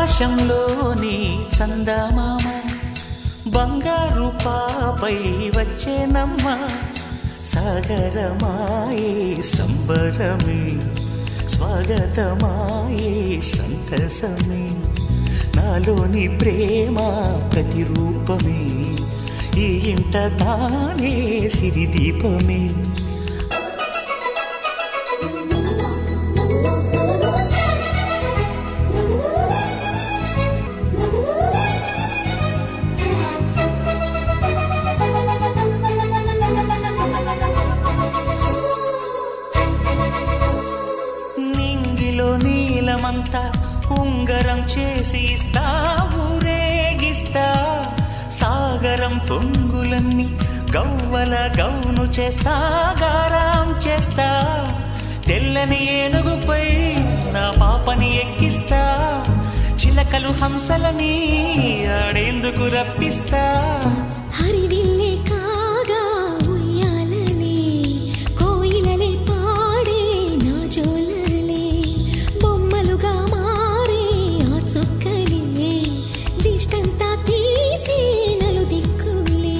ఆకాశంలోని చందమామ బంగారు పాపై వచ్చేనమ్మ సాగరమాయే సంబరమే స్వాగతమాయే సంతసమే నాలోని ప్రేమ ప్రతిరూపమే ఈ ఇంట తానే సిరిదీపమే నీలమంతా ఉంగరం చేసి ఇస్తా ఊరేగిస్తా సాగరం పొంగులన్నీ గవ్వల గౌను చేస్తా గారాం చేస్తా తెల్లని ఏనుగుపై నా పాపని ఎక్కిస్తా చిలకలు హంసలని ఆడేందుకు రప్పిస్తా హరివిల్లే కాగా ఉయ్యాలనే కోయిలనే పాడే నా జోలలే బొమ్మలుగా మారే ఆ చొక్కలే దిష్టంతా తీసి నలు దిక్కులే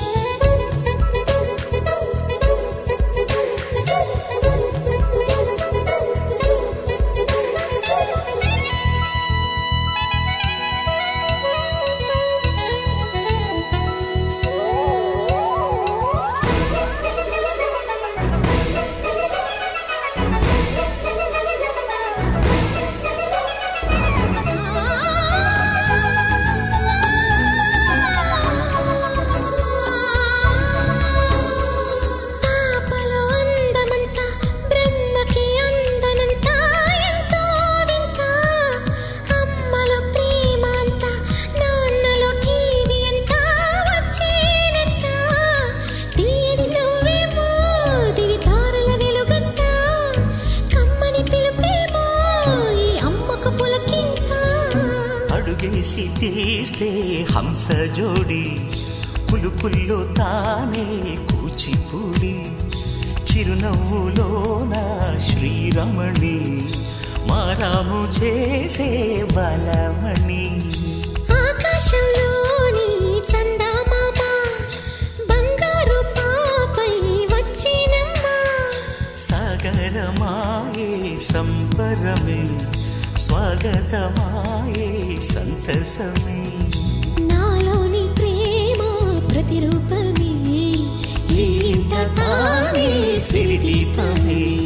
అడుగేసి తీస్తే హంస జోడి పులుపుల్లో తానే కూచిపూడి చిరునవ్వులోన శ్రీరమణి మారాము చేసే బలమణి ఆకాశంలోని చందమామ బంగారు పాపై వచ్చినమ్మ సాగరమాయే సంబరమే స్వాగతమాయే సంతసమే నాలోని ప్రేమ ప్రతిరూపమే ఈ ఇంట తానే సిరిదీపమే